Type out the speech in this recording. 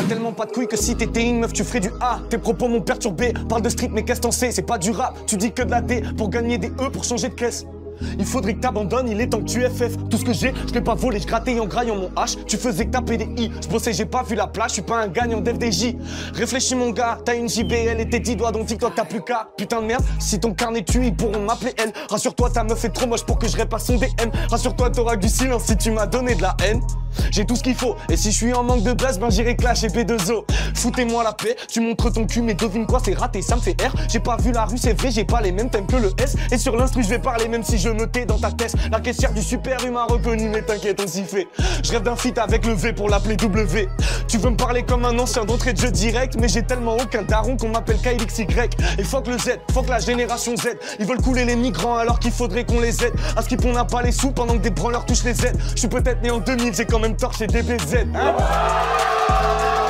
tellement pas de couilles que si t'étais une meuf tu ferais du A. Tes propos m'ont perturbé, parle de street mais qu'est-ce t'en sais? C'est pas du rap, tu dis que de la D pour gagner des E pour changer de caisse. Il faudrait que t'abandonnes, il est temps que tu FF. Tout ce que j'ai, je l'ai pas volé, je grattais en graillant mon H. Tu faisais que taper des I, je bossais, j'ai pas vu la plage, je suis pas un gagnant d'FDJ. Réfléchis mon gars, t'as une JBL et tes 10 doigts, donc dis-toi que t'as plus qu'à. Putain de merde, si ton carnet tue, ils pourront m'appeler elle. Rassure-toi, ta meuf est trop moche pour que je répasse son DM. Rassure-toi, t'auras du silence si tu m'as donné de la haine. J'ai tout ce qu'il faut, et si je suis en manque de buzz, ben j'irai clash et B2O. Foutez-moi la paix, tu montres ton cul, mais devine quoi, c'est raté, ça me fait R. J'ai pas vu la rue, c'est vrai, j'ai pas les mêmes thèmes que le S. Et sur l'instru, je vais parler même si je me tais dans ta tête. La caissière du Super U m'a reconnu, mais t'inquiète, on s'y fait. Je rêve d'un feat avec le V pour l'appeler W. Tu veux me parler comme un ancien d'entrée de jeu direct, mais j'ai tellement aucun daron qu'on m'appelle KLXY. Et fuck le Z, fuck la génération Z. Ils veulent couler les migrants alors qu'il faudrait qu'on les aide. À ce qu'on n'a pas les sous pendant que des branleurs touchent les aides. Je suis peut-être né en 2000, j'ai quand même torché DBZ. Hein?